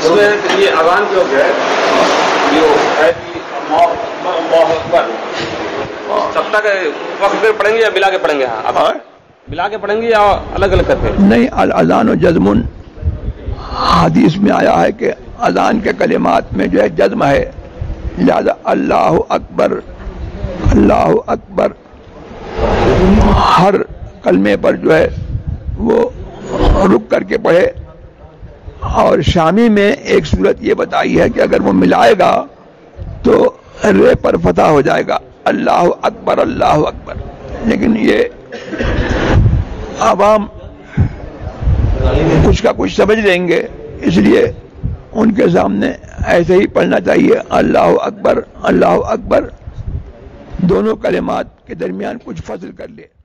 इसमें ये अज़ान जो है जो है कि अल्लाहु अकबर सब तक वक्त पे पढ़ेंगे या मिला के पढ़ेंगे? हाँ, मिला के पढ़ेंगे या अलग अलग करके? नहीं, अज़ान और जज़्मुन हदीस में आया है कि अज़ान के कलिमात में जो है जज़्म है, लिहाजा अल्लाहु अकबर अल्लाहु अकबर हर कलमे पर जो है वो रुक करके पढ़े। और शामी में एक सूरत ये बताई है कि अगर वो मिलाएगा तो रे पर फतह हो जाएगा, अल्लाहु अकबर अल्लाहु अकबर। लेकिन ये आवाम कुछ का कुछ समझ लेंगे, इसलिए उनके सामने ऐसे ही पढ़ना चाहिए, अल्लाहु अकबर अल्लाहु अकबर। दोनों कलिमात के दरमियान कुछ फस्ल कर ले।